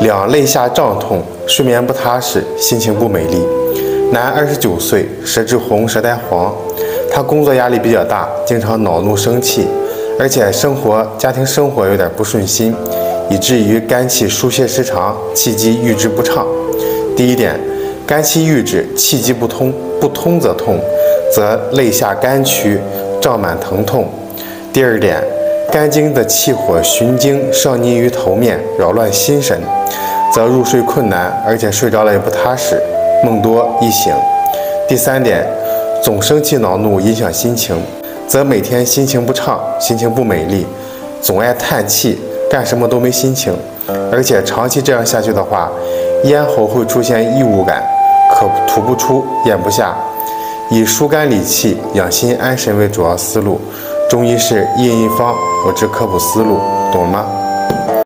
两肋下胀痛，睡眠不踏实，心情不美丽。男，29岁，舌质红，舌苔黄。他工作压力比较大，经常恼怒生气，而且家庭生活有点不顺心，以至于肝气疏泄失常，气机郁滞不畅。第一点，肝气郁滞，气机不通，不通则痛，则肋下肝区胀满疼痛。第二点，肝经的气火循经上逆于头面，扰乱心神，则入睡困难，而且睡着了也不踏实，梦多易醒。第三点，总生气恼怒，影响心情，则每天心情不畅，心情不美丽，总爱叹气，干什么都没心情，而且长期这样下去的话，咽喉会出现异物感，可吐不出，咽不下。以疏肝理气、养心安神为主要思路，中医是一人一方，我知科普思路，懂了吗？